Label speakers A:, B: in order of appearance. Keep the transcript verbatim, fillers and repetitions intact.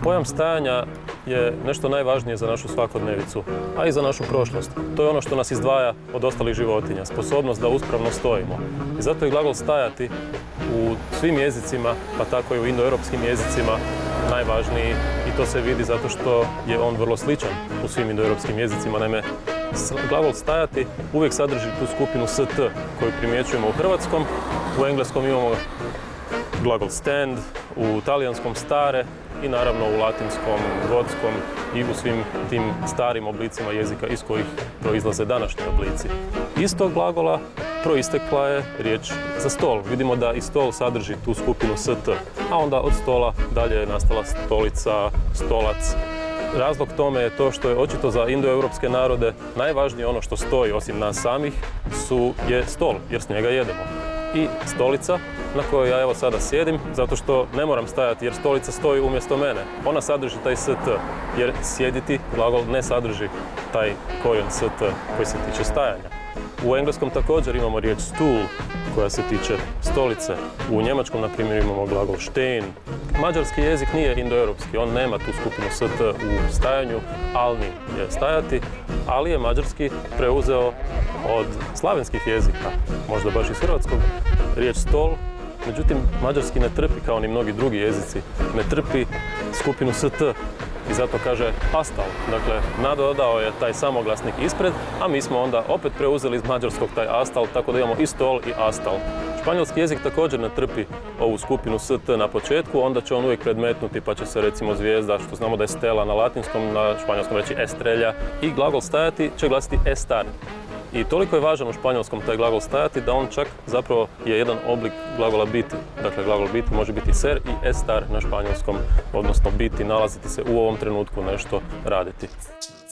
A: Pojam stajanja je nešto najvažnije za našu svakodnevicu, a i za našu prošlost. To je ono što nas izdvaja od ostalih životinja, sposobnost da uspravno stojimo. I zato je glagol stajati u svim jezicima, pa tako i u indoeuropskim jezicima, najvažniji i to se vidi zato što je on vrlo sličan u svim indoeuropskim jezicima. Naime, glagol stajati uvijek sadrži tu skupinu st koju primjećujemo u hrvatskom, u engleskom imamo glagol stand, u talijanskom stare i naravno u latinskom, gotskom i u svim tim starim oblicima jezika iz kojih proizlaze današnji oblici. Iz tog glagola proistekla je riječ za stol. Vidimo da i stol sadrži tu skupinu st, a onda od stola dalje je nastala stolica, stolac. Razlog tome je to što je očito za indoeuropske narode najvažnije ono što stoji osim nas samih su, je stol, jer s njega jedemo. I stolica na kojoj ja evo sada sjedim, zato što ne moram stajati jer stolica stoji umjesto mene. Ona sadrži taj st, jer sjediti glagol ne sadrži taj korijen st koji se tiče stajanja. U engleskom također imamo riječ stool koja se tiče stolice. U njemačkom, na primjer, imamo glagol stehen. Mađarski jezik nije indoeuropski, on nema tu skupinu st u stajanju, alni je stajati, ali je mađarski preuzeo od slavenskih jezika, možda baš iz hrvatskog, riječ stol. Međutim, mađarski ne trpi, kao ni mnogi drugi jezici, ne trpi skupinu st i zato kaže astal. Dakle, nadodao je taj samoglasnik ispred, a mi smo onda opet preuzeli iz mađarskog taj astal, tako da imamo i stol i astal. Španjolski jezik također ne trpi ovu skupinu st na početku, onda će on uvijek predmetnuti pa će se recimo zvijezda, što znamo da je stela na latinskom, na španjolskom reći estrelja, i glagol stajati će glasiti estar. I toliko je važan u španjolskom taj glagol stajati da on čak zapravo je jedan oblik glagola biti. Dakle, glagol biti može biti ser i estar na španjolskom, odnosno biti, nalaziti se u ovom trenutku, nešto raditi.